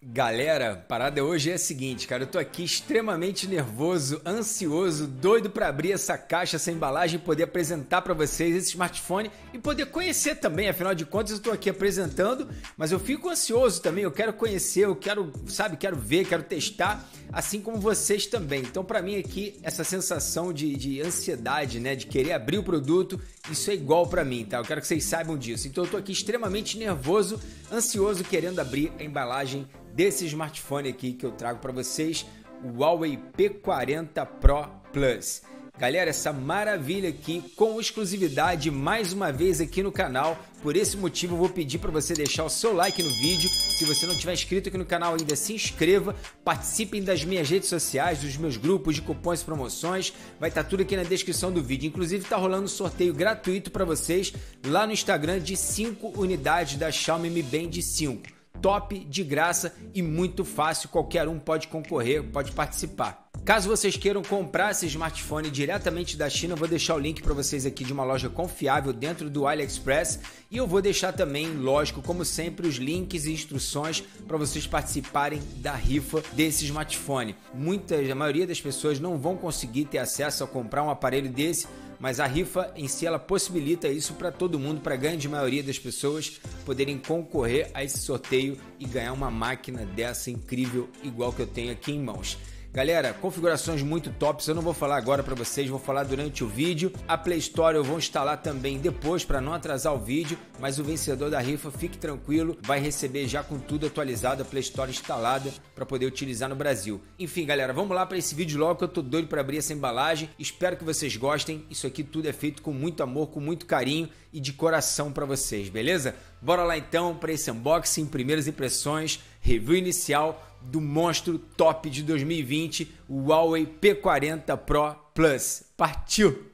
Galera, a parada hoje é a seguinte, cara, eu tô aqui extremamente nervoso, ansioso, doido pra abrir essa caixa, essa embalagem e poder apresentar pra vocês esse smartphone e poder conhecer também, afinal de contas eu tô aqui apresentando, mas eu fico ansioso também, eu quero conhecer, eu quero, quero ver, quero testar, assim como vocês também. Então pra mim aqui, essa sensação de ansiedade, né, de querer abrir o produto, isso é igual pra mim, tá? Eu quero que vocês saibam disso. Então eu tô aqui extremamente nervoso, ansioso, querendo abrir a embalagem desse smartphone aqui que eu trago para vocês, o Huawei P40 Pro Plus. Galera, essa maravilha aqui com exclusividade mais uma vez aqui no canal. Por esse motivo eu vou pedir para você deixar o seu like no vídeo. Se você não tiver inscrito aqui no canal ainda, se inscreva. Participem das minhas redes sociais, dos meus grupos de cupons e promoções. Vai estar tudo aqui na descrição do vídeo. Inclusive está rolando um sorteio gratuito para vocês lá no Instagram de 5 unidades da Xiaomi Mi Band 5. Top, de graça e muito fácil, qualquer um pode concorrer, pode participar. Caso vocês queiram comprar esse smartphone diretamente da China, eu vou deixar o link para vocês aqui de uma loja confiável dentro do AliExpress e eu vou deixar também, lógico, como sempre, os links e instruções para vocês participarem da rifa desse smartphone. A maioria das pessoas não vão conseguir ter acesso a comprar um aparelho desse, mas a rifa em si ela possibilita isso para todo mundo, para a grande maioria das pessoas poderem concorrer a esse sorteio e ganhar uma máquina dessa incrível igual que eu tenho aqui em mãos. Galera, configurações muito tops, eu não vou falar agora para vocês, vou falar durante o vídeo. A Play Store eu vou instalar também depois para não atrasar o vídeo, mas o vencedor da rifa, fique tranquilo, vai receber já com tudo atualizado, a Play Store instalada para poder utilizar no Brasil. Enfim, galera, vamos lá para esse vídeo logo que eu tô doido para abrir essa embalagem. Espero que vocês gostem, isso aqui tudo é feito com muito amor, com muito carinho e de coração para vocês, beleza? Bora lá então para esse unboxing, primeiras impressões, review inicial do monstro top de 2020, o Huawei P40 Pro Plus. Partiu!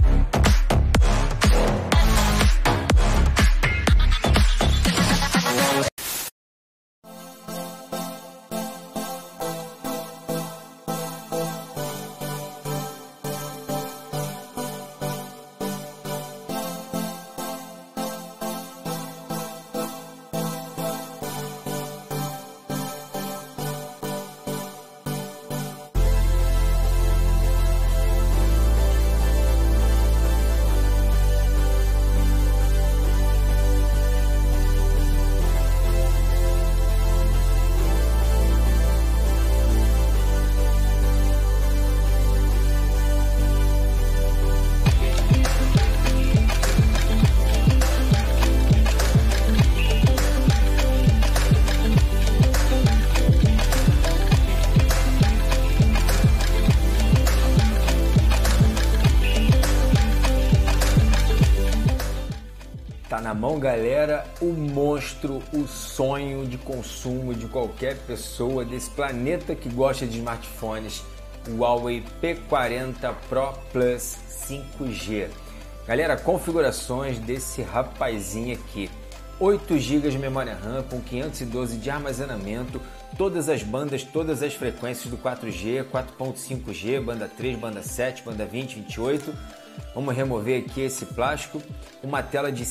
Tá na mão, galera, o monstro, o sonho de consumo de qualquer pessoa desse planeta que gosta de smartphones, o Huawei P40 Pro Plus 5G. Galera, configurações desse rapazinho aqui: 8 GB de memória RAM com 512 de armazenamento, todas as bandas, todas as frequências do 4G, 4.5G, banda 3, banda 7, banda 20, 28. Vamos remover aqui esse plástico. Uma tela de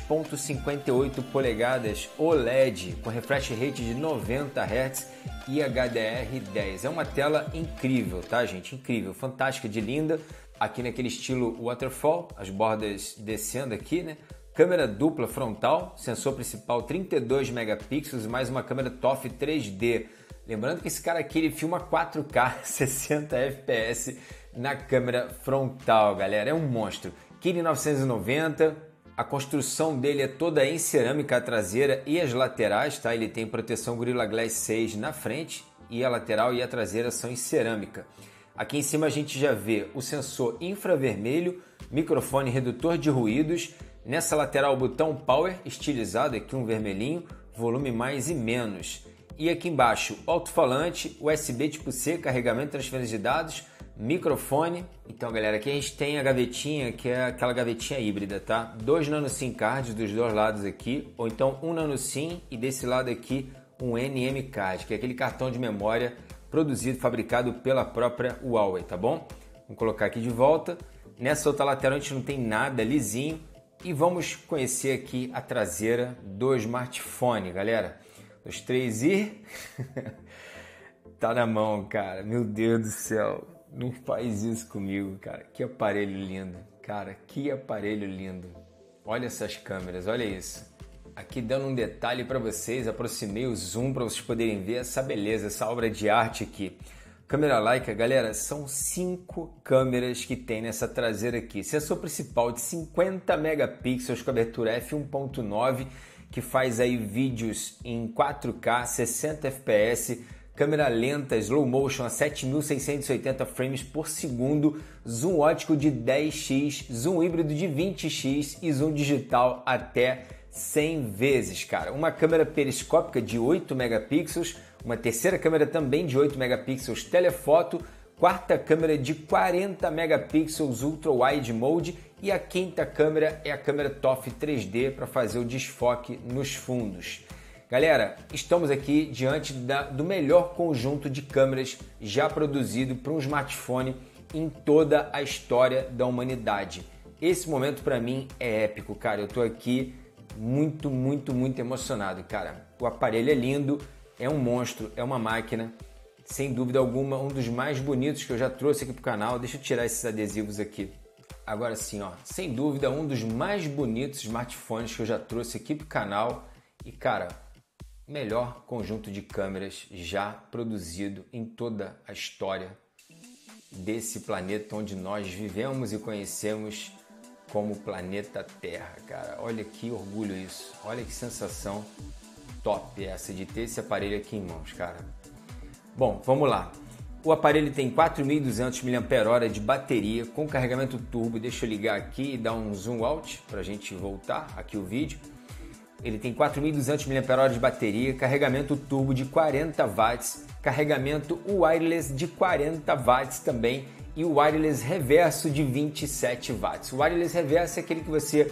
6.58 polegadas OLED com refresh rate de 90 Hz e HDR10. É uma tela incrível, tá, gente? Incrível, fantástica, de linda. Aqui naquele estilo waterfall, as bordas descendo aqui, né? Câmera dupla frontal, sensor principal 32 megapixels e mais uma câmera TOF 3D. Lembrando que esse cara aqui ele filma 4K 60 FPS na câmera frontal, galera, é um monstro. Kirin 990, a construção dele é toda em cerâmica, a traseira e as laterais, tá? Ele tem proteção Gorilla Glass 6 na frente e a lateral e a traseira são em cerâmica. Aqui em cima a gente já vê o sensor infravermelho, microfone redutor de ruídos. Nessa lateral o botão Power estilizado, aqui um vermelhinho, volume mais e menos. E aqui embaixo alto-falante, USB tipo C, carregamento e transferência de dados, microfone. Então, galera, aqui a gente tem a gavetinha, que é aquela gavetinha híbrida, tá? 2 nano SIM cards dos dois lados aqui, ou então um nano SIM e desse lado aqui um NM card, que é aquele cartão de memória produzido, fabricado pela própria Huawei, tá bom? Vamos colocar aqui de volta. Nessa outra lateral a gente não tem nada, lisinho. E vamos conhecer aqui a traseira do smartphone, galera. 2, 3 e... Tá na mão, cara. Meu Deus do céu. Não faz isso comigo, cara. Que aparelho lindo. Cara, que aparelho lindo. Olha essas câmeras, olha isso. Aqui dando um detalhe para vocês, aproximei o zoom para vocês poderem ver essa beleza, essa obra de arte aqui. Câmera Leica, galera, são 5 câmeras que tem nessa traseira aqui. Sensor principal de 50 megapixels com abertura f1.9, que faz aí vídeos em 4K, 60 fps, câmera lenta, slow motion a 7.680 frames por segundo, zoom ótico de 10x, zoom híbrido de 20x e zoom digital até 100 vezes, cara. Uma câmera periscópica de 8 megapixels, uma terceira câmera também de 8 megapixels telefoto, quarta câmera de 40 megapixels ultra wide mode e a quinta câmera é a câmera TOF 3D para fazer o desfoque nos fundos. Galera, estamos aqui diante do melhor conjunto de câmeras já produzido para um smartphone em toda a história da humanidade. Esse momento para mim é épico, cara. Eu tô aqui muito emocionado, cara. O aparelho é lindo, é um monstro, é uma máquina, sem dúvida alguma, um dos mais bonitos que eu já trouxe aqui pro canal. Deixa eu tirar esses adesivos aqui. Agora sim, ó, sem dúvida, um dos mais bonitos smartphones que eu já trouxe aqui pro canal. E, cara, melhor conjunto de câmeras já produzido em toda a história desse planeta onde nós vivemos e conhecemos como planeta Terra, cara. Olha que orgulho isso, olha que sensação top essa de ter esse aparelho aqui em mãos, cara. Bom, vamos lá. O aparelho tem 4.200 mAh de bateria com carregamento turbo. Deixa eu ligar aqui e dar um zoom out para a gente voltar aqui o vídeo. Ele tem 4.200 mAh de bateria, carregamento turbo de 40 watts, carregamento wireless de 40 watts também e o wireless reverso de 27 watts. O wireless reverso é aquele que você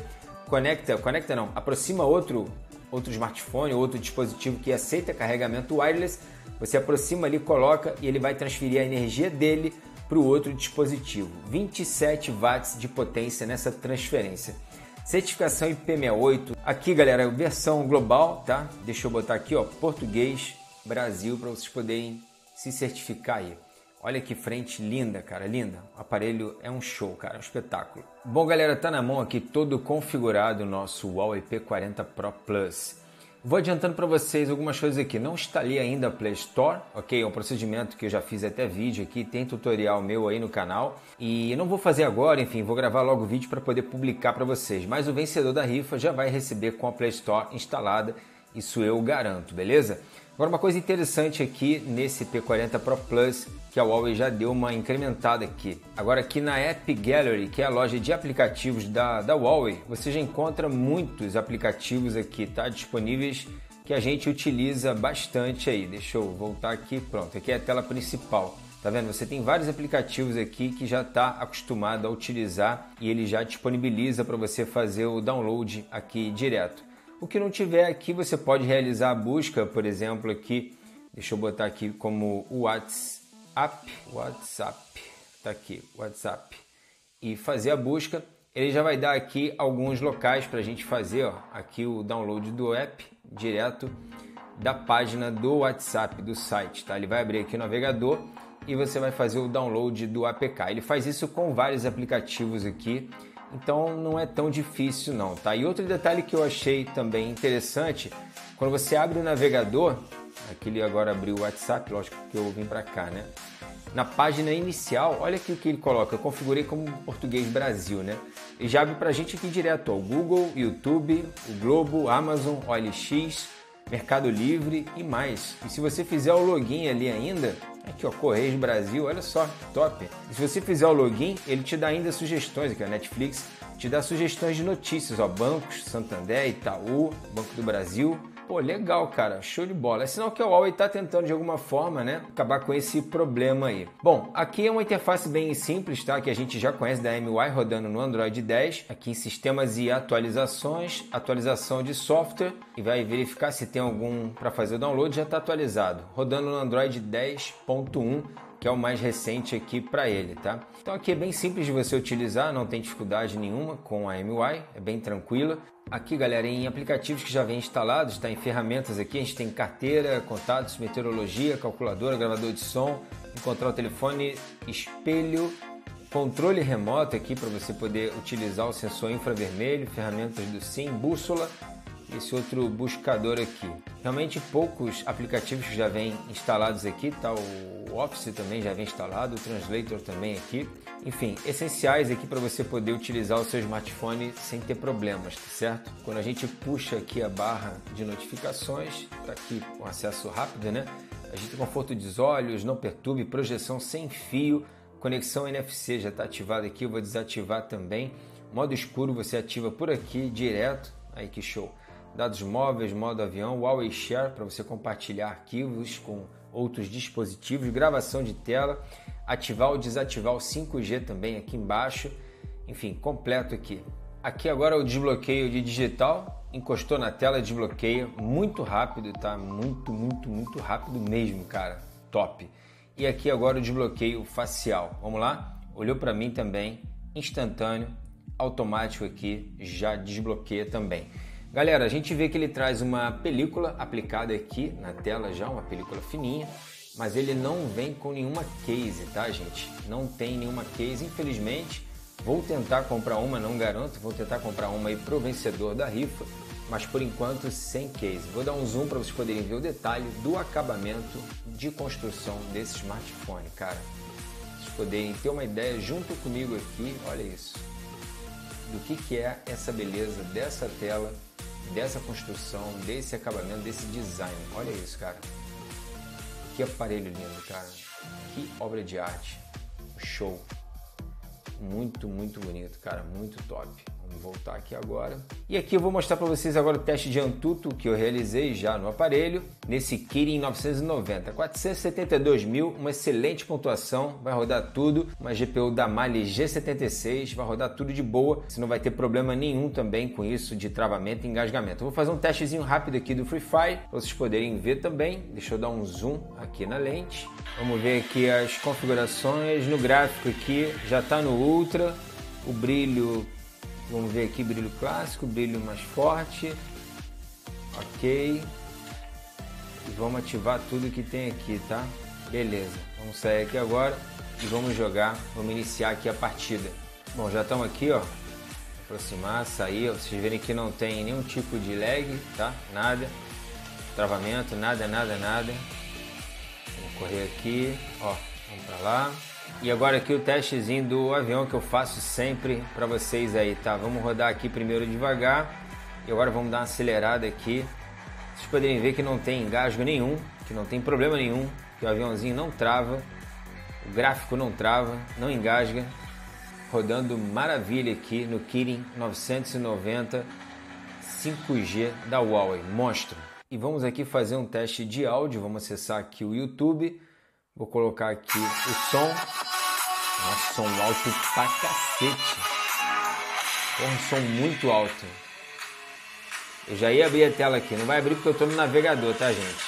aproxima outro smartphone, outro dispositivo que aceita carregamento wireless, você aproxima ali, coloca e ele vai transferir a energia dele para o outro dispositivo. 27 watts de potência nessa transferência. Certificação IP68. Aqui, galera, versão global, tá? Deixa eu botar aqui, ó, português, Brasil, para vocês poderem se certificar aí. Olha que frente linda, cara, linda. O aparelho é um show, cara, um espetáculo. Bom, galera, tá na mão aqui todo configurado o nosso Huawei P40 Pro Plus. Vou adiantando para vocês algumas coisas aqui. Não instalei ainda a Play Store, ok? É um procedimento que eu já fiz até vídeo aqui, tem tutorial meu aí no canal. E não vou fazer agora, enfim, vou gravar logo o vídeo para poder publicar para vocês. Mas o vencedor da rifa já vai receber com a Play Store instalada, isso eu garanto, beleza? Agora, uma coisa interessante aqui nesse P40 Pro Plus, que a Huawei já deu uma incrementada aqui. Agora aqui na App Gallery, que é a loja de aplicativos da Huawei, você já encontra muitos aplicativos aqui, tá? Disponíveis, que a gente utiliza bastante aí. Deixa eu voltar aqui, pronto, aqui é a tela principal. Tá vendo? Você tem vários aplicativos aqui que já está acostumado a utilizar e ele já disponibiliza para você fazer o download aqui direto. O que não tiver aqui, você pode realizar a busca, por exemplo, aqui, deixa eu botar aqui como WhatsApp, tá aqui, WhatsApp, e fazer a busca. Ele já vai dar aqui alguns locais para a gente fazer, ó, aqui o download do app direto da página do WhatsApp, do site, tá? Ele vai abrir aqui o navegador e você vai fazer o download do APK. Ele faz isso com vários aplicativos aqui, então não é tão difícil não, tá? E outro detalhe que eu achei também interessante, quando você abre o navegador, aqui ele agora abriu o WhatsApp, lógico que eu vim para cá, né? Na página inicial, olha aqui o que ele coloca, eu configurei como português Brasil, né? Ele já abre pra gente aqui direto, ó, o Google, YouTube, o Globo, Amazon, OLX, Mercado Livre e mais. E se você fizer o login ali ainda, aqui ó, Correios Brasil, olha só, top. E se você fizer o login, ele te dá ainda sugestões, aqui a Netflix te dá sugestões de notícias, ó, bancos, Santander, Itaú, Banco do Brasil. Pô, legal, cara, show de bola. É sinal que a Huawei está tentando de alguma forma, né, acabar com esse problema aí. Bom, aqui é uma interface bem simples, tá, que a gente já conhece da MIUI rodando no Android 10. Aqui em sistemas e atualizações, atualização de software e vai verificar se tem algum para fazer o download, já está atualizado. Rodando no Android 10.1, que é o mais recente aqui para ele, tá? Então aqui é bem simples de você utilizar, não tem dificuldade nenhuma com a MIUI, é bem tranquila. Aqui, galera, em aplicativos que já vêm instalados, tá? Em ferramentas aqui, a gente tem carteira, contatos, meteorologia, calculadora, gravador de som, encontrar o telefone, espelho, controle remoto aqui para você poder utilizar o sensor infravermelho, ferramentas do SIM, bússola, esse outro buscador aqui. Realmente poucos aplicativos que já vêm instalados aqui, tá? O Office também já vem instalado, o Translator também aqui. Enfim, essenciais aqui para você poder utilizar o seu smartphone sem ter problemas, tá certo? Quando a gente puxa aqui a barra de notificações, tá aqui com acesso rápido, né? A gente tem conforto dos olhos, não perturbe, projeção sem fio, conexão NFC já está ativada aqui, eu vou desativar também. Modo escuro você ativa por aqui direto, aí que show. Dados móveis, modo avião, Huawei Share para você compartilhar arquivos com outros dispositivos, gravação de tela, ativar ou desativar o 5G também aqui embaixo, enfim, completo aqui. Aqui agora o desbloqueio de digital, encostou na tela, desbloqueia, muito rápido, tá? Muito rápido mesmo, cara, top. E aqui agora o desbloqueio facial, vamos lá? Olhou para mim também, instantâneo, automático aqui, já desbloqueia também. Galera, a gente vê que ele traz uma película aplicada aqui na tela já, uma película fininha, mas ele não vem com nenhuma case, tá, gente? Não tem nenhuma case, infelizmente. Vou tentar comprar uma, não garanto, vou tentar comprar uma aí pro vencedor da rifa, mas por enquanto sem case. Vou dar um zoom para vocês poderem ver o detalhe do acabamento de construção desse smartphone, cara. Vocês poderem ter uma ideia junto comigo aqui, olha isso, do que é essa beleza dessa tela, dessa construção, desse acabamento, desse design. Olha isso, cara. Que aparelho lindo, cara. Que obra de arte. Show. Muito bonito, cara. Muito top. Vamos voltar aqui agora. E aqui eu vou mostrar para vocês agora o teste de Antutu que eu realizei já no aparelho, nesse Kirin 990. 472 mil, uma excelente pontuação, vai rodar tudo. Uma GPU da Mali G76, vai rodar tudo de boa. Você não vai ter problema nenhum também com isso de travamento e engasgamento. Eu vou fazer um testezinho rápido aqui do Free Fire, para vocês poderem ver também. Deixa eu dar um zoom aqui na lente. Vamos ver aqui as configurações. No gráfico aqui já está no Ultra, o brilho, vamos ver aqui, brilho clássico, brilho mais forte, ok, e vamos ativar tudo que tem aqui, tá? Beleza, vamos sair aqui agora e vamos jogar, vamos iniciar aqui a partida. Bom, já estamos aqui, ó, aproximar, sair, ó. Vocês verem que não tem nenhum tipo de lag, tá? Nada, travamento, nada. Vamos correr aqui, ó, vamos para lá. E agora aqui o testezinho do avião que eu faço sempre para vocês aí, tá? Vamos rodar aqui primeiro devagar e agora vamos dar uma acelerada aqui. Vocês poderem ver que não tem engasgo nenhum, que não tem problema nenhum, que o aviãozinho não trava, o gráfico não trava, não engasga. Rodando maravilha aqui no Kirin 990 5G da Huawei, monstro. E vamos aqui fazer um teste de áudio, vamos acessar aqui o YouTube. Vou colocar aqui o som. Nossa, som alto pra cacete. É um som muito alto. Eu já ia abrir a tela aqui. Não vai abrir porque eu tô no navegador, tá, gente?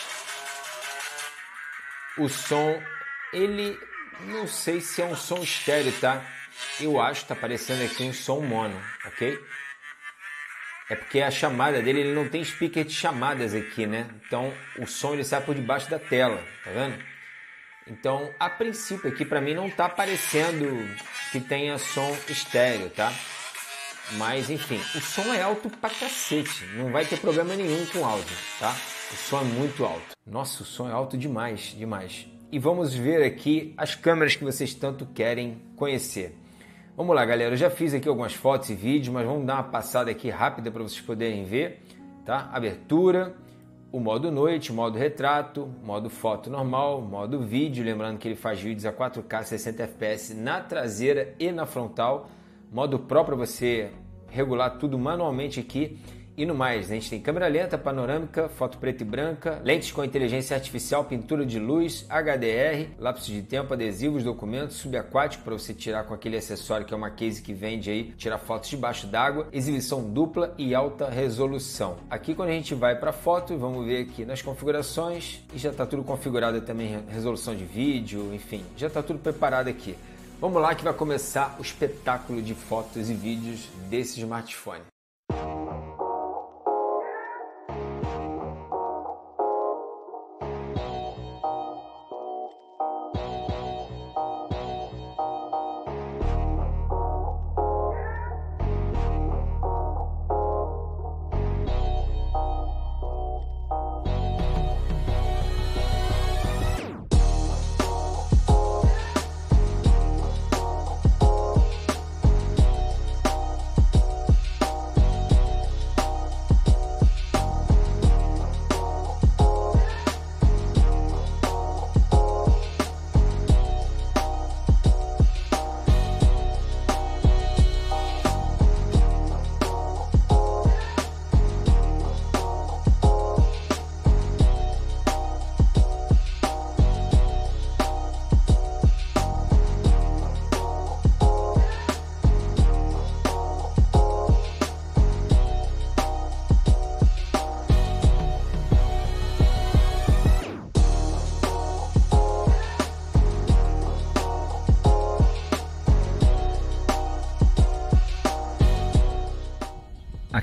O som, ele... não sei se é um som estéreo, tá? Eu acho que tá parecendo aqui um som mono, ok? É porque a chamada dele, ele não tem speaker de chamadas aqui, né? Então, o som ele sai por debaixo da tela, tá vendo? Então, a princípio aqui para mim não tá parecendo que tenha som estéreo, tá? Mas enfim, o som é alto pra cacete, não vai ter problema nenhum com o áudio, tá? O som é muito alto. Nossa, o som é alto demais. E vamos ver aqui as câmeras que vocês tanto querem conhecer. Vamos lá, galera, eu já fiz aqui algumas fotos e vídeos, mas vamos dar uma passada aqui rápida para vocês poderem ver, tá? Abertura, o modo noite, modo retrato, modo foto normal, modo vídeo, lembrando que ele faz vídeos a 4K 60 fps na traseira e na frontal, modo Pro para você regular tudo manualmente aqui. E no mais, a gente tem câmera lenta, panorâmica, foto preta e branca, lentes com inteligência artificial, pintura de luz, HDR, lapso de tempo, adesivos, documentos, subaquático para você tirar com aquele acessório que é uma case que vende aí, tirar fotos debaixo d'água, exibição dupla e alta resolução. Aqui quando a gente vai para foto, vamos ver aqui nas configurações e já está tudo configurado também, resolução de vídeo, enfim, já está tudo preparado aqui. Vamos lá que vai começar o espetáculo de fotos e vídeos desse smartphone.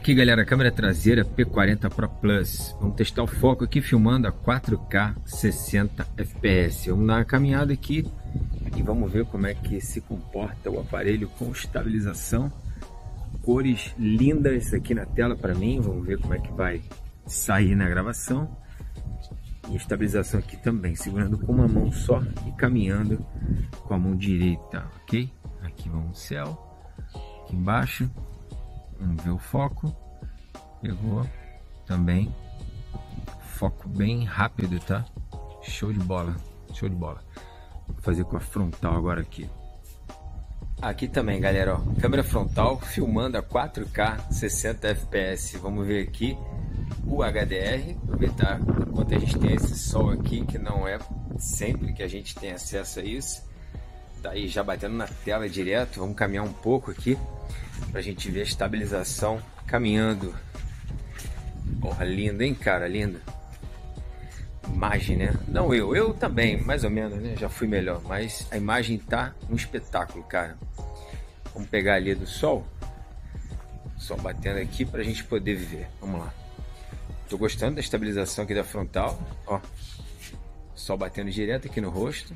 Aqui galera, câmera traseira P40 Pro Plus. Vamos testar o foco aqui filmando a 4K 60 fps. Vamos dar uma caminhada aqui e vamos ver como é que se comporta o aparelho com estabilização. Cores lindas aqui na tela para mim. Vamos ver como é que vai sair na gravação. E estabilização aqui também, segurando com uma mão só e caminhando com a mão direita, ok? Aqui vamos no céu, aqui embaixo, vamos ver o foco, pegou também, foco bem rápido, tá? Show de bola, show de bola. Vou fazer com a frontal agora aqui. Aqui também, galera, ó, câmera frontal filmando a 4K 60 fps. Vamos ver aqui o HDR, aproveitar enquanto a gente tem esse sol aqui, que não é sempre que a gente tem acesso a isso. Tá aí já batendo na tela direto. Vamos caminhar um pouco aqui pra gente ver a estabilização caminhando. Porra, lindo, hein, cara, lindo. Imagem, né? Não eu também, mais ou menos, né? Já fui melhor, mas a imagem tá um espetáculo, cara. Vamos pegar ali do sol. Sol batendo aqui pra gente poder ver. Vamos lá. Tô gostando da estabilização aqui da frontal, ó. Sol batendo direto aqui no rosto.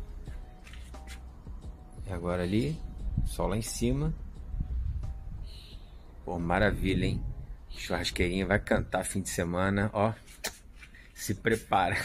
E agora ali, sol lá em cima. Pô, maravilha, hein? Churrasqueirinha vai cantar fim de semana, ó. Se prepara.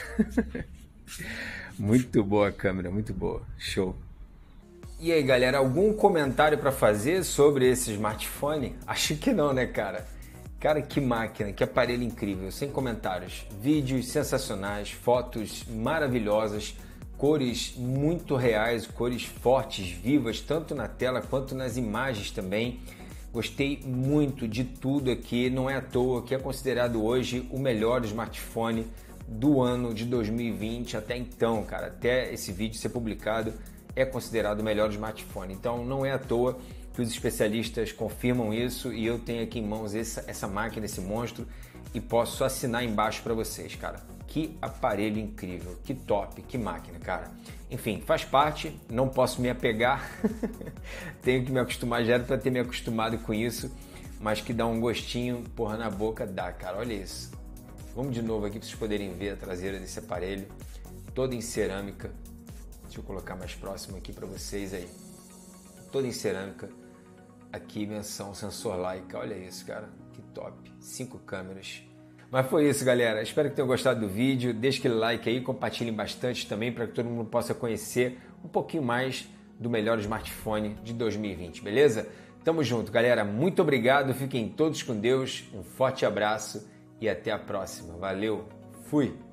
Muito boa a câmera, muito boa. Show. E aí, galera, algum comentário para fazer sobre esse smartphone? Acho que não, né, cara? Cara, que máquina, que aparelho incrível, sem comentários. Vídeos sensacionais, fotos maravilhosas, cores muito reais, cores fortes, vivas, tanto na tela quanto nas imagens também. Gostei muito de tudo aqui, não é à toa que é considerado hoje o melhor smartphone do ano de 2020 até então, cara. Até esse vídeo ser publicado é considerado o melhor smartphone. Então não é à toa que os especialistas confirmam isso e eu tenho aqui em mãos essa máquina, esse monstro, e posso assinar embaixo para vocês, cara. Que aparelho incrível, que top, que máquina, cara. Enfim, faz parte, não posso me apegar, tenho que me acostumar, já era para ter me acostumado com isso, mas que dá um gostinho, porra, na boca dá, cara, olha isso. Vamos de novo aqui para vocês poderem ver a traseira desse aparelho, toda em cerâmica. Deixa eu colocar mais próximo aqui para vocês aí. Toda em cerâmica. Aqui menção sensor Leica, olha isso, cara, que top, 5 câmeras. Mas foi isso, galera, espero que tenham gostado do vídeo, deixe aquele like aí, compartilhem bastante também para que todo mundo possa conhecer um pouquinho mais do melhor smartphone de 2020, beleza? Tamo junto, galera, muito obrigado, fiquem todos com Deus, um forte abraço e até a próxima, valeu, fui!